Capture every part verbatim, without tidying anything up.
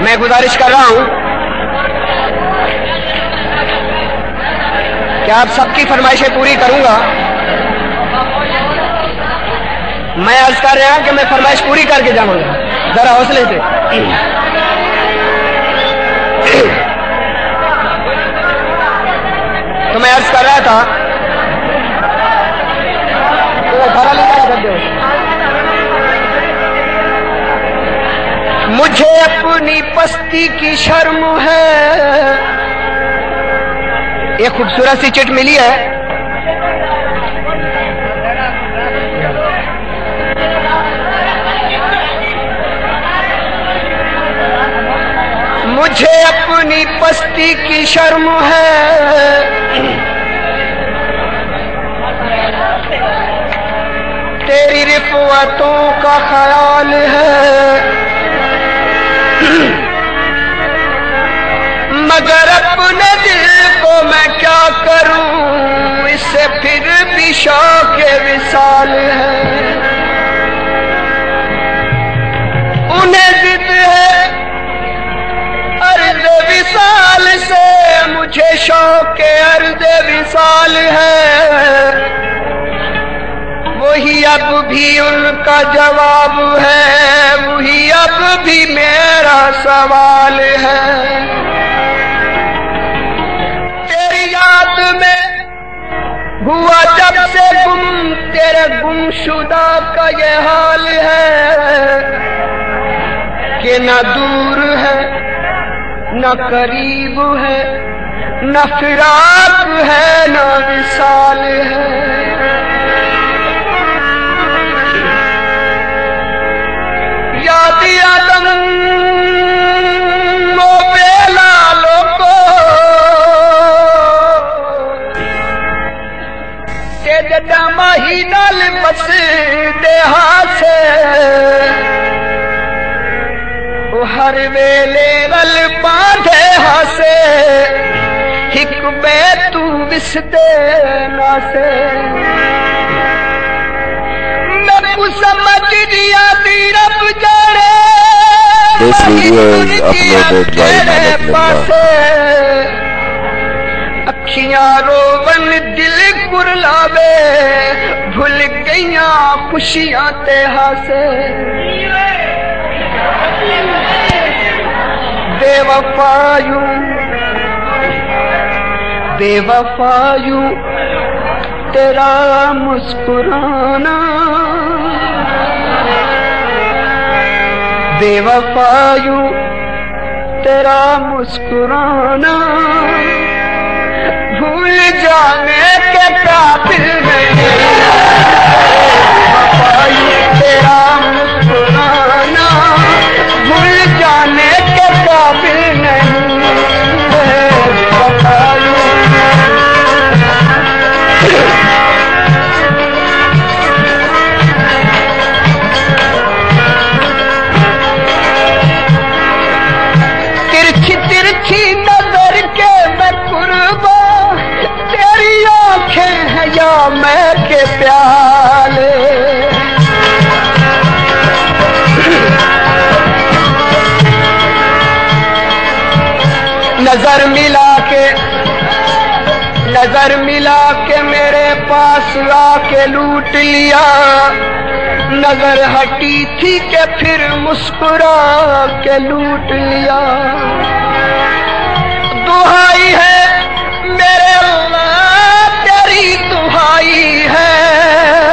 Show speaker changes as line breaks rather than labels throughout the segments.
मैं गुजारिश कर रहा हूं कि आप सबकी फरमाइशें पूरी करूंगा। मैं अर्ज कर रहा हूं कि मैं फरमाइश पूरी करके जाऊंगा, जरा हौसले से। तो मैं अर्ज कर रहा था मुझे अपनी पस्ती की शर्म है। एक खूबसूरत सी चिट मिली है। मुझे अपनी पस्ती की शर्म है, तेरी रिफ़वतों का ख्याल है, मगर अपने दिल को मैं क्या करूं, इससे फिर भी शौक़ विसाल है। उन्हें जिद है अर्ज़ विसाल से, मुझे शौक़ अर्ज़ विसाल है। वही अब भी उनका जवाब है, वही अब भी मेरा सवाल है। तेरी याद में हुआ जब से गुम, तेरे गुमशुदा का ये हाल है कि न दूर है न करीब है, न फिराक है न विसाल है। याद आदम ओ बेलालो को ते जदा माही नाल बस देहा से, ओ हर वेले रल बांधे हासे, हिक बे तू विसदे ना से। समझ दिया दी रब जाने,
This video is uploaded by Mohammed Millah.
अखियां रोवन दिल कुरलावे, भूल गईयां खुशियां ते हासे। बेवफायू बेवफायू तेरा मुस्कुराना, बेवफायू तेरा मुस्कुराना, भूल जाने के काबिल नहीं। बेवफायू तेरा मुस्कुराना, भूल जाने के काबिल नहीं। बेवफायू तिरछी नजर के मैं कुर्बा, तेरी आंखें हैं या मैं के प्याले। नजर मिला के नजर मिला के मेरे पास आके लूट लिया, नजर हटी थी के फिर मुस्कुरा के लूट लिया। दुहाई है मेरे अल्लाह तेरी दुहाई है,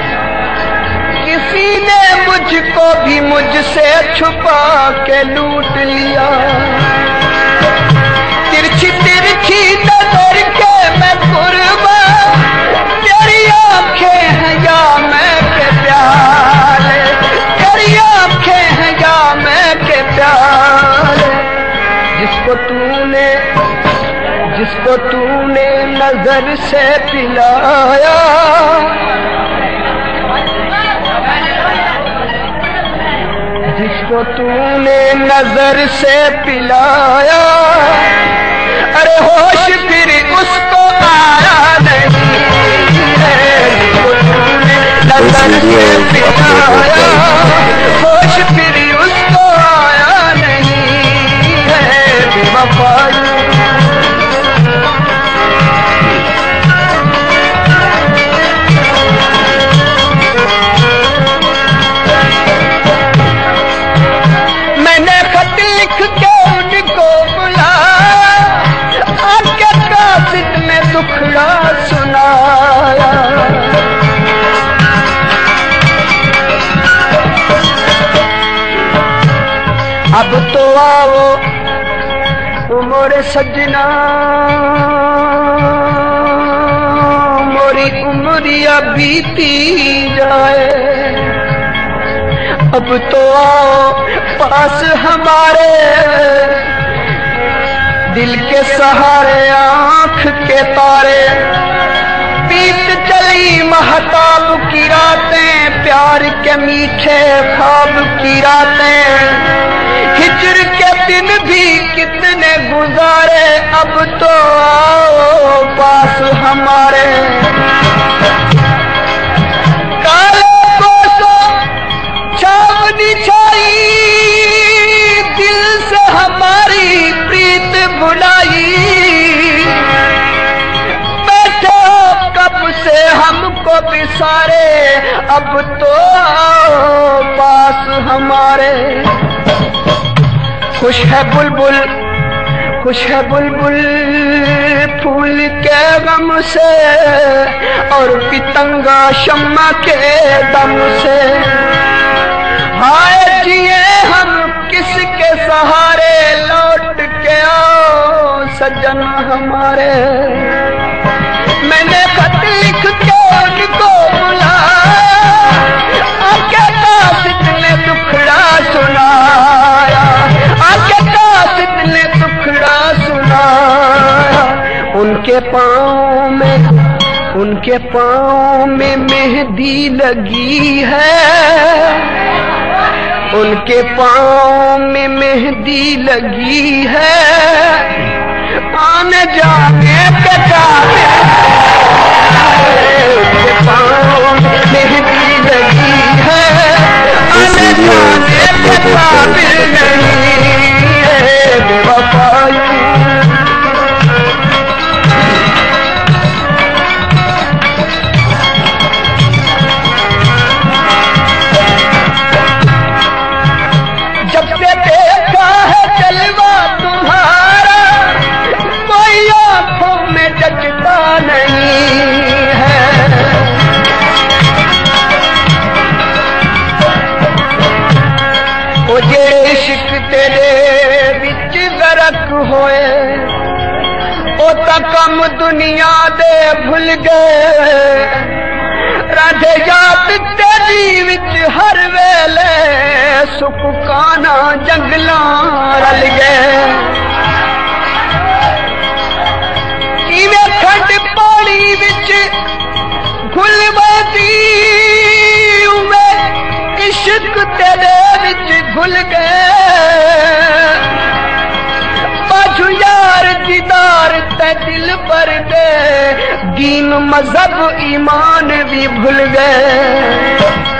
किसी ने मुझको भी मुझसे छुपा के लूट लिया। तिरछी तिरछी नजर के मैं कुर्बा, तेरी आंखें हैं या मैं के प्याले, तेरी आंखें हैं या मैं के प्याले। जिसको तूने जिसको तूने नजर से पिलाया, जिसको तूने नजर से पिलाया, अरे होश फिर उसको आया नहीं है। जिसको तूने नजर से पिलाया, होश फिर उसको आया नहीं अब तो आओ मोरे सजना, मोरी उम्रिया बीती जाए। अब तो आओ पास हमारे, दिल के सहारे आंख के तारे। बीत चली महताब की रातें, प्यार के मीठे ख्वाब की रातें। हिजर के दिन भी कितने गुजारे, अब तो आओ पास हमारे। काले कोसो छावनी छाई, दिल से हमारी प्रीत भुलाई। बैठे कब से हमको बिसारे, अब तो आओ पास हमारे। खुश है बुलबुल, खुश है बुलबुल फूल के गम से, और पितंगा शम्मा के दम से। हाय जिए हम किसके सहारे, लौट के आओ सजन हमारे। मैंने खत लिख के उनको बुलाया, आके कासिद ने दुखड़ा सुनाया, आके कासिद ने दुखड़ा सुनाया। उनके पाँव में, उनके पाँव में मेहंदी लगी है, उनके पाँव में मेहंदी लगी है। आने जाने पे जाने, उनके पाँव में मेहंदी लगी है। आने जाने पे काबिल नहीं है बेवफाई। कम दुनिया दे भुल गए, राधे जात तेरी विच हर वेले। सुख काना जंगलां रल गए, किवें खंड पानी विच घुल वदी, उवें इश्क तेरे विच घुल गए। बाजू यार दीदार ते दिल पर दे, दीन मजहब ईमान भी भूल गए।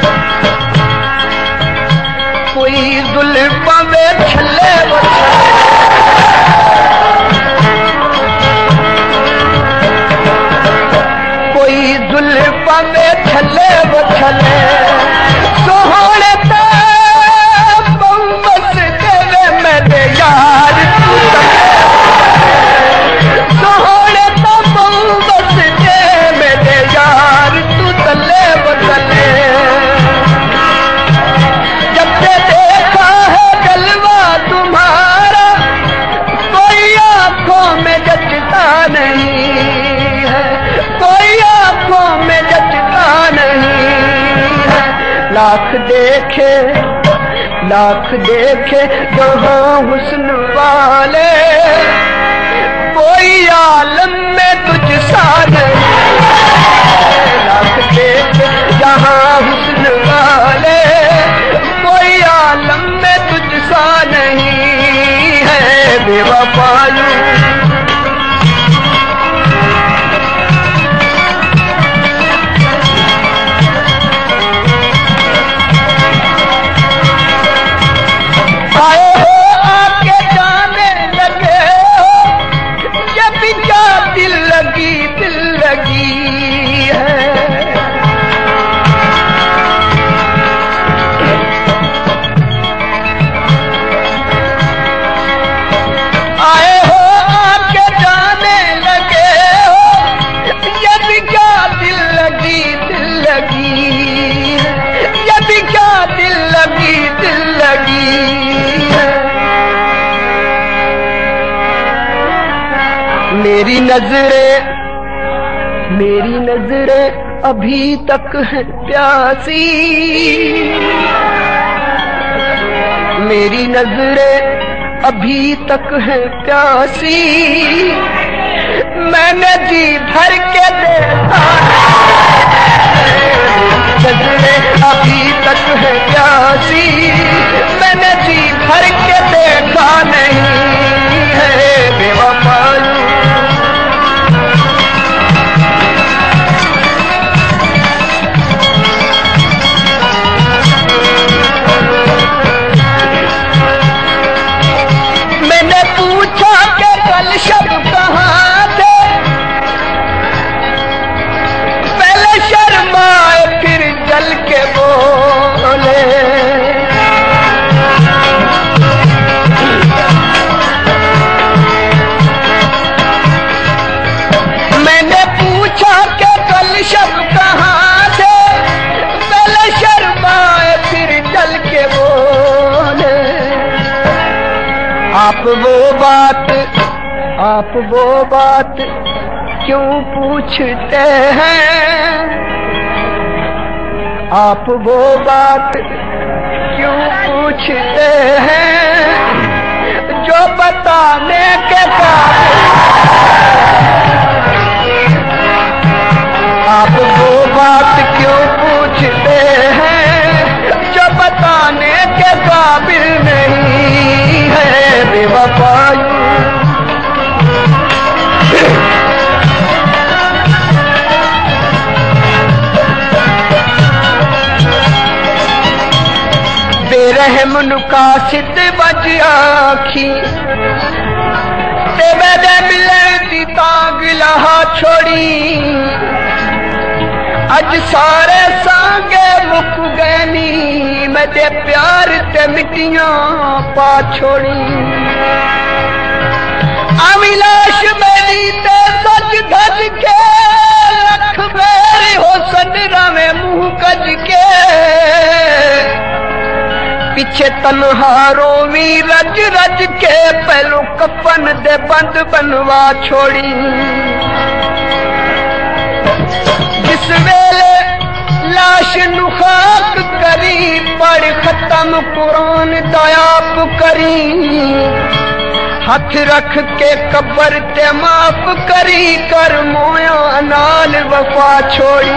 कोई जुल्फां वे छले कोई जुल्फां वे छले बछले, सोहणे ते बस देवे मेरे यार। सोहणे तो बस दे मेरे यार, तू तले बतले। जब से देखा है जलवा तुम्हारा, कोई आंखों में जचता नहीं है, कोई आंखों में जचता नहीं है। लाख देखे, लाख देखे जहाँ हुस्न वाले, कोई आलम में तुझ सा नहीं। लाख देखे जहाँ हुस्न वाले, कोई आलम में तुझ सा नहीं है बेवफाई। मेरी नजरें मेरी नजरें अभी तक है प्यासी, मेरी नजरें अभी तक है प्यासी, मैंने जी भर के देखा, नजरें अभी तक है प्यासी, मैंने जी भर के देखा नहीं है बेवफाई। मैंने पूछा कि कल शब कहाँ थे, पहले शर्माए फिर जल के बोले, मैंने पूछा कि कल शब कहाँ थे, पहले शर्माए फिर जल के बोले। आप वो बात आप वो बात क्यों पूछते हैं, आप वो बात क्यों पूछते हैं, जो बताने के बाद आप वो बात क्यों पूछते हैं, जो बताने के काबिल नहीं है बेवफाई। बेरहम नुकासित बज आखी ते मेरे मिलन दी तांग लहा छोड़ी, अज सारे सांगे मुक गए नी, मेरे प्यार ते मिट्टियां पा छोड़ी। अविलाश मेरी ते सज धज के, लख मेरी होसन रवे मुंह कज के, पीछे तन्हा रोवी रज रज के, पहलू कफन दे बंद बनवा छोड़ी। जिस वेले लाश नु खाक करी, पढ़ खत्म कुरान दयाप करी, हथ रख के कब्र ते माफ करी, कर मोया नाल वफा छोड़ी।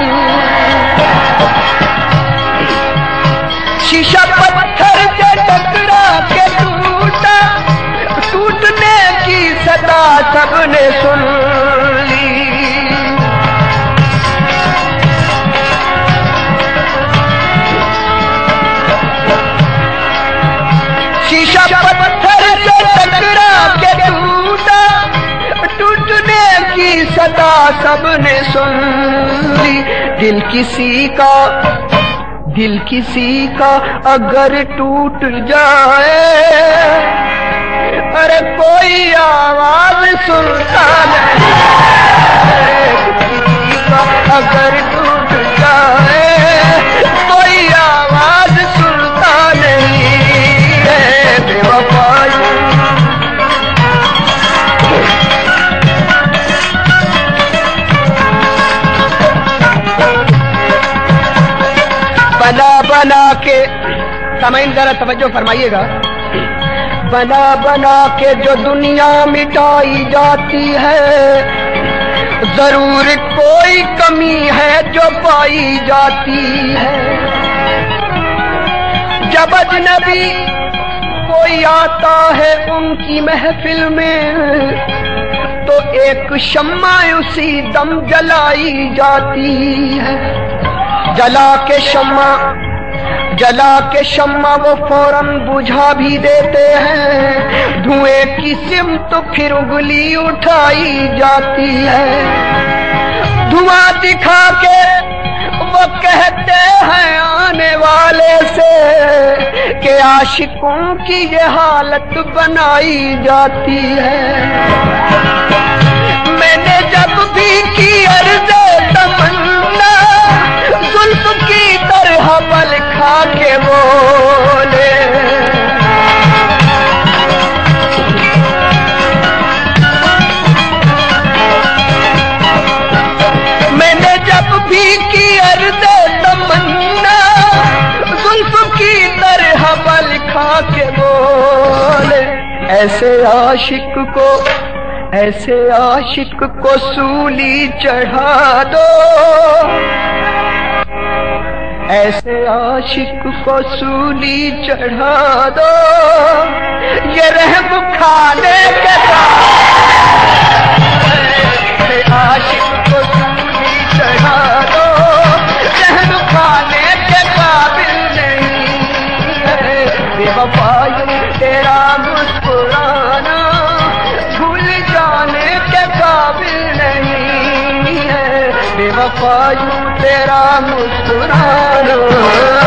शीशा पत्थर से टकरा के टूटा, टूटने की सदा सबने सुन ली। शीशा पत्थर से टकरा के टूटा, टूटने की सदा सबने सुन ली। दिल किसी का दिल किसी का अगर टूट जाए, अरे कोई आवाज सुनता नहीं, किसी का अगर टूट जाए, कोई आवाज सुनता नहीं है बेवफाई। बना बना के, सामाइन जरा तवज्जो फरमाइएगा, बना बना के जो दुनिया मिटाई जाती है, जरूर कोई कमी है जो पाई जाती है। जब अजनबी कोई आता है उनकी महफिल में, तो एक शम्मा उसी दम जलाई जाती है। जला के शम्मा जला के शम्मा वो फौरन बुझा भी देते हैं, धुएं की सिमत तो फिर उंगली उठाई जाती है। धुआं दिखा के वो कहते हैं आने वाले से कि आशिकों की ये हालत बनाई जाती है। मैंने जब भी की अर्ज़े तमन्ना, जुल्फ की तरह बल खा के बोले, के बोले। ऐसे आशिक को ऐसे आशिक को सूली चढ़ा दो, ऐसे आशिक को सूली चढ़ा दो, ये रहम खाने के बाद आशिक को सूली चढ़ा दो, रहम खाने के काबिल नहीं है। बेवफाई तेरा मुस्कुराना भूल जाने के काबिल नहीं है। बेवफाई तेरा मुस्कुराना